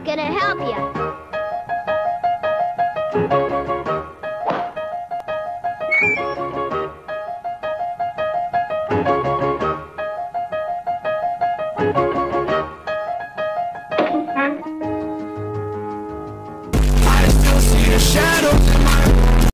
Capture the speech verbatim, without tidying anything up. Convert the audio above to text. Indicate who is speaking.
Speaker 1: gonna help you.
Speaker 2: I still see the shadow.